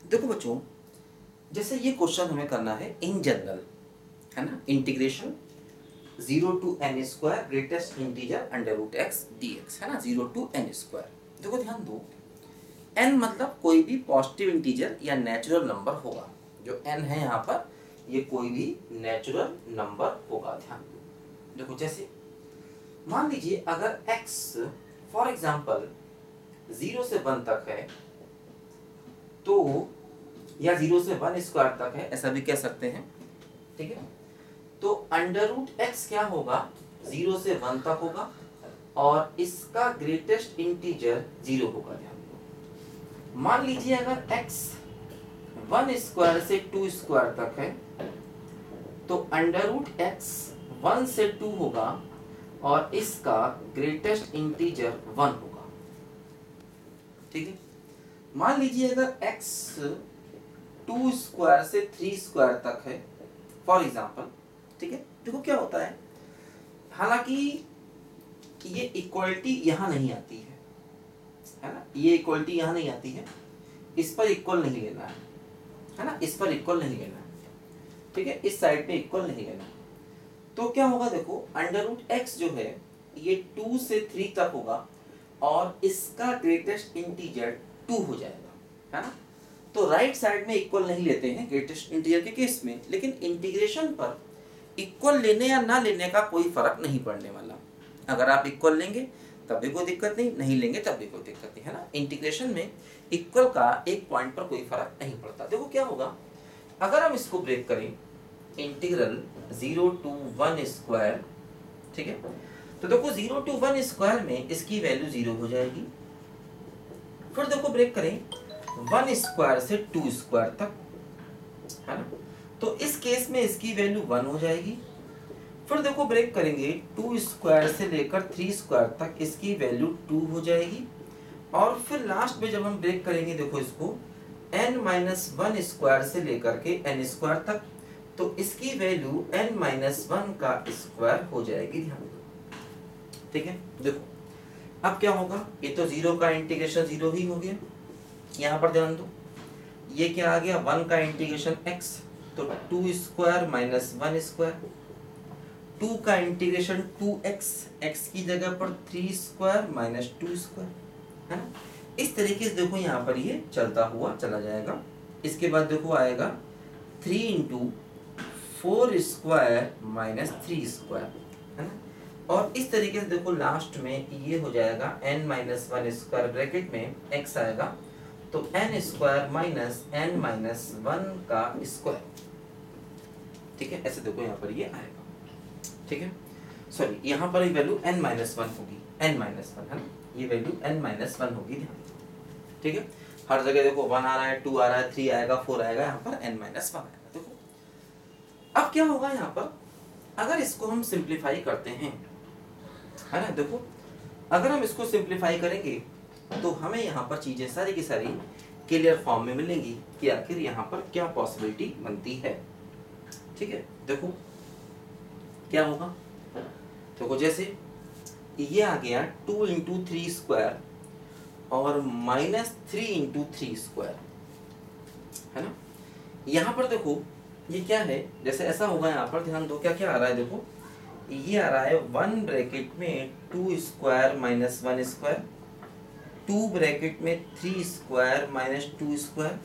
देखो बच्चों, जैसे ये क्वेश्चन हमें करना है इन जनरल, है ना, integration 0 to n square greatest integer under root X D X, है ना, 0 to n स्क्वायर। देखो ध्यान दो, n मतलब कोई भी पॉजिटिव इंटीजर या नेचुरल नंबर होगा। जो n है यहाँ पर, ये कोई भी नेचुरल नंबर होगा। ध्यान दो, देखो जैसे मान लीजिए अगर x फॉर एग्जाम्पल 0 से 1 तक है, तो या 0 से 1 स्क्वायर तक है, ऐसा भी कह सकते हैं, ठीक है। तो अंडर रूट एक्स क्या होगा, 0 से 1 तक होगा और इसका ग्रेटेस्ट इंटीजर 0 होगा। ध्यान दो, मान लीजिए अगर x 1 स्क्वायर से 2 स्क्वायर तक है, तो अंडर रूट एक्स 1 से 2 होगा और इसका ग्रेटेस्ट इंटीजर 1 होगा, ठीक है। मान लीजिए अगर x 2 स्क्वायर से 3 स्क्वायर तक है फॉर एग्जाम्पल, ठीक है। देखो क्या होता है, हालांकि ये इक्वलिटी यहां नहीं आती है ना, ये इक्वलिटी यहां नहीं आती है, इस पर इक्वल नहीं लेना है ना, इस पर इक्वल नहीं लेना है, ठीक है, इस साइड पे इक्वल नहीं लेना। तो क्या होगा, देखो अंडर रूट एक्स जो है ये 2 से 3 तक होगा और इसका ग्रेटेस्ट इंटीजर 2 हो जाएगा, है ना। तो राइट साइड में इक्वल नहीं लेते हैं ग्रेटेस्ट इंटीजर के केस में, लेकिन इंटीग्रेशन पर इक्वल लेने या ना लेने का कोई फर्क नहीं पड़ने वाला। अगर आप इक्वल लेंगे तब भी कोई दिक्कत नहीं, नहीं लेंगे तब भी कोई दिक्कत नहीं, है ना। इंटीग्रेशन में इक्वल का एक पॉइंट पर कोई फर्क नहीं पड़ता। देखो क्या होगा, अगर हम इसको ब्रेक करें, इंटीग्रल 0 to 1 स्क्वायर, ठीक है, तो देखो 0 to 1 स्क्वायर में इसकी वैल्यू 0 हो जाएगी। फिर देखो ब्रेक करें 1 स्क्वायर से 2 स्क्वायर तक, है ना, तो इस केस में इसकी वैल्यू 1 हो जाएगी। फिर देखो ब्रेक करेंगे 2 स्क्वायर से लेकर 3 स्क्वायर तक, इसकी वैल्यू 2 हो जाएगी। और फिर लास्ट में जब हम ब्रेक करेंगे, देखो इसको n-1 स्क्वायर से लेकर के n स्क्वायर तक, तो इसकी वैल्यू n-1 का स्क्वायर हो जाएगी। ध्यान दो, ठीक है। देखो अब क्या होगा, ये तो 0 का इंटीग्रेशन 0 ही हो गया, यहाँ पर ध्यान दो, ये क्या आ गया, 1 का इंटीग्रेशन x, तो 2 स्क्वायर माइनस 1 स्क्वायर, 2 का इंटीग्रेशन 2x, x की जगह पर 3 स्क्वायर माइनस 2 स्क्वायर, है ना। इस तरीके से देखो यहाँ पर ये चलता हुआ चला जाएगा। इसके बाद देखो आएगा 3 इंटू 4 स्क्वायर माइनस 3 स्क्वायर, है ना। और इस तरीके से देखो लास्ट में ये हो जाएगा n-1 स्क्वायर, ब्रैकेट में x आएगा, तो n स्क्वायर माइनस n-1 का स्क्वायर, ठीक है। ऐसे देखो यहाँ पर ये आएगा, ठीक है। सॉरी, यहाँ पर वैल्यू n-1 होगी, n-1 है ना, ये वैल्यू n-1 होगी, ध्यान, ठीक है। हर जगह देखो 1 आ रहा है, 2 आ रहा है, 3 आएगा, 4 आएगा, यहाँ पर n-1 आएगा। देखो अब क्या होगा यहाँ पर, अगर इसको हम सिंप्लीफाई करते हैं, है ना, देखो अगर हम इसको सिंप्लीफाई करेंगे तो हमें यहाँ पर चीजें सारी की सारी क्लियर फॉर्म में मिलेंगी कि आखिर यहाँ पर क्या पॉसिबिलिटी बनती है, ठीक है। देखो क्या होगा, देखो जैसे ये आ गया 2 इंटू 3 स्क्वायर और माइनस 3 इंटू 3 स्क्वायर, है ना। यहाँ पर देखो ये क्या है, जैसे ऐसा होगा, यहाँ पर ध्यान दो क्या क्या आ रहा है, देखो ये आ रहा है 1 ब्रैकेट में 2 स्क्वायर माइनस 1 स्क्वायर, 2 ब्रैकेट में 3 स्क्वायर माइनस 2 स्क्वायर,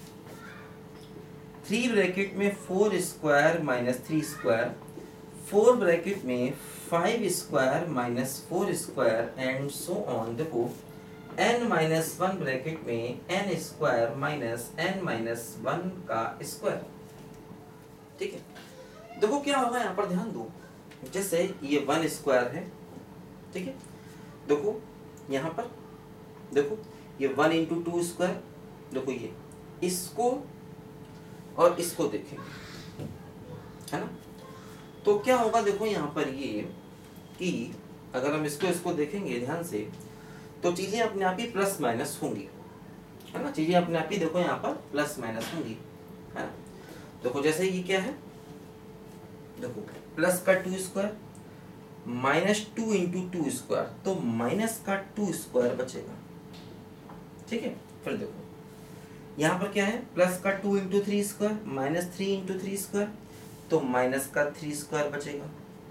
3 ब्रैकेट में 4 स्क्वायर माइनस 3 स्क्वायर, 4 ब्रैकेट में 5 square minus 4 square and so on. देखो n-1 ब्रैकेट में n स्क्वायर माइनस n-1 का स्क्वायर, ठीक है। देखो क्या होगा यहाँ पर, ध्यान दो, जैसे ये 1 स्क्वायर है, ठीक है, देखो यहाँ पर देखो ये 1 इंटू 2 स्क्वायर, देखो ये इसको और इसको देखेंगे, है ना, तो क्या होगा, देखो यहाँ पर ये कि अगर हम इसको देखेंगे ध्यान से, तो चीजें अपने आप ही प्लस माइनस होंगी, है ना, चीजें अपने आप ही देखो यहाँ पर प्लस माइनस होंगी, है ना। देखो जैसे ये क्या है, देखो प्लस का 2 स्क्वायर माइनस 2 इंटू 2 स्क्वायर, तो माइनस का 2 स्क्वायर बचेगा, ठीक है। फिर देखो यहाँ पर क्या है, प्लस का 2 into three square minus 3 into three square, तो माइनस का 3 स्क्वायर बचेगा।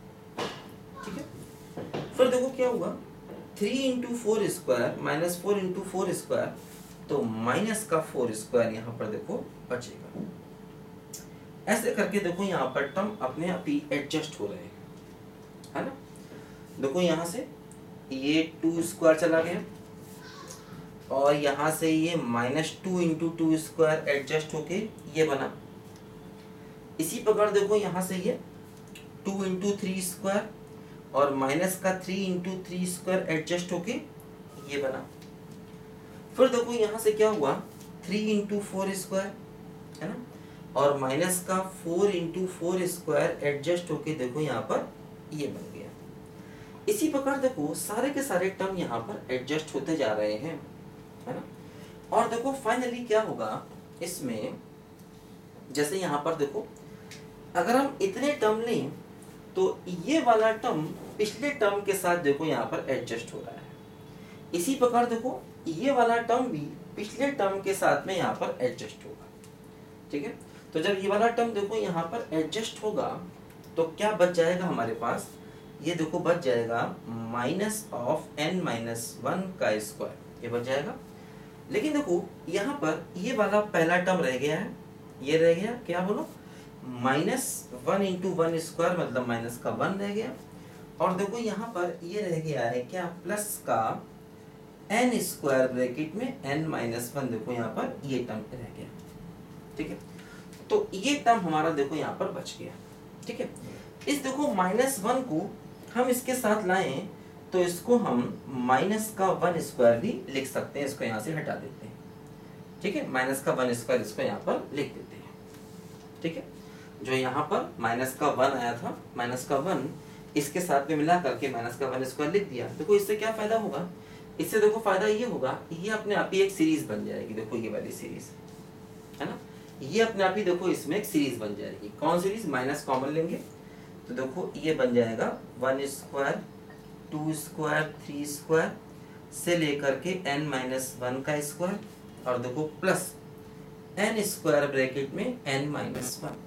ठीक है, फिर देखो क्या हुआ, 3 into four square minus 4 into four square, तो माइनस का 4 स्क्वायर यहाँ पर देखो बचेगा। ऐसे करके देखो यहाँ पर टर्म अपने आप ही एडजस्ट हो रहे हैं, है ना। देखो यहाँ से ये 2 स्क्वायर चला गया और यहाँ से ये minus 2 into two square adjust होके ये बना। इसी प्रकार देखो यहाँ से ये 2 इंटू थ्री स्क्वायर और माइनस का 3 इंटू थ्री स्क्वायर एडजस्ट होके ये बना। फिर देखो यहाँ से क्या हुआ, 3 इंटू फोर स्क्वायर, है ना, और माइनस का 4 इंटू फोर स्क्वायर एडजस्ट होके देखो यहाँ पर ये बन गया। इसी प्रकार देखो सारे के सारे टर्म यहाँ पर एडजस्ट होते जा रहे हैं, है ना। और देखो फाइनली क्या होगा इसमें, जैसे यहाँ पर देखो अगर हम इतने टर्म लें तो ये वाला टर्म पिछले टर्म के साथ देखो यहाँ पर एडजस्ट हो रहा है। इसी प्रकार देखो ये वाला टर्म भी पिछले टर्म के साथ में यहाँ पर एडजस्ट होगा। ठीक है, तो जब ये वाला टर्म देखो यहाँ पर एडजस्ट होगा तो क्या बच जाएगा हमारे पास, ये देखो बच जाएगा minus of n minus one का स्क्वायर, ये बच जाएगा। लेकिन देखो यहाँ पर ये वाला पहला टर्म रह गया है, ये रह गया क्या बोलो, माइनस 1 इंटू वन स्क्वायर मतलब माइनस का 1 रह गया। और देखो यहाँ पर ये रह गया है क्या, प्लस का n स्क्वायर ब्रैकेट में n माइनस वन, देखो यहाँ पर ये टर्म रह गया। ठीक है, तो ये टर्म हमारा देखो यहाँ पर बच गया। ठीक है, इस देखो माइनस 1 को हम इसके साथ लाएं तो इसको हम माइनस का 1 स्क्वायर भी लिख सकते हैं, इसको यहाँ से हटा देते हैं। ठीक है, माइनस का 1 स्क्वायर इसको यहाँ पर लिख देते हैं। ठीक है, जो यहाँ पर माइनस का 1 आया था, माइनस का 1 इसके साथ में मिला करके माइनस का 1 स्क्वायर लिख दिया। देखो इससे क्या फायदा होगा, इससे देखो फायदा ये होगा, ये अपने आप ही एक सीरीज बन जाएगी। देखो ये वाली सीरीज है ना, ये अपने आप ही देखो इसमें एक सीरीज बन जाएगी। कौन सीरीज, माइनस कॉमन लेंगे तो देखो ये बन जाएगा 1 स्क्वायर 2 स्क्वायर 3 स्क्वायर से लेकर के n माइनस वन का स्क्वायर, और देखो प्लस n स्क्वायर ब्रैकेट में n माइनस वन,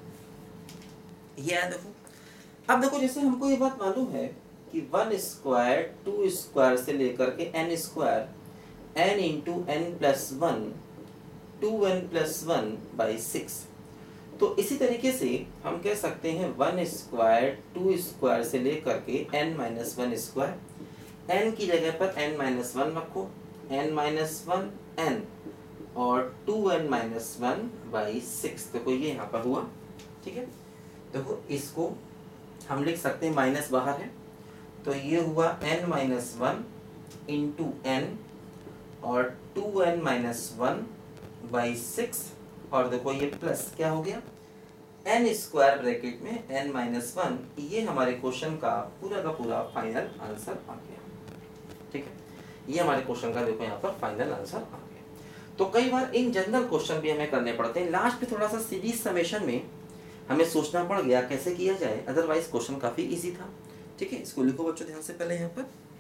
ये है। देखो अब देखो जैसे हमको ये बात मालूम है कि 1 स्क्वायर 2 स्क्वायर से लेकर के n square n into n plus one 2n plus one by 6, तो इसी तरीके से हम कह सकते हैं 1 स्क्वायर 2 स्क्वायर से लेकर के n minus one square, n की जगह पर n माइनस वन रखो, n माइनस वन n और 2n माइनस वन बाई 6, देखो ये यहाँ पर हुआ। ठीक है, देखो इसको हम लिख सकते हैं, माइनस बाहर है तो ये हुआ n minus one into n और 2n माइनस वन बाई 6, और देखो ये प्लस क्या हो गया n स्क्वायर ब्रैकेट में n माइनस वन, ये हमारे क्वेश्चन का पूरा फाइनल आंसर आ गया। ठीक है, ये हमारे क्वेश्चन का देखो यहाँ पर फाइनल आंसर आ गया। तो कई बार इन जनरल क्वेश्चन भी हमें करने पड़ते हैं, लास्ट में थोड़ा सा सीरीज समेशन में हमें सोचना पड़ गया कैसे किया जाए, अदरवाइज क्वेश्चन काफी इजी था। ठीक है, इसको लिखो बच्चों ध्यान से पहले यहाँ पर।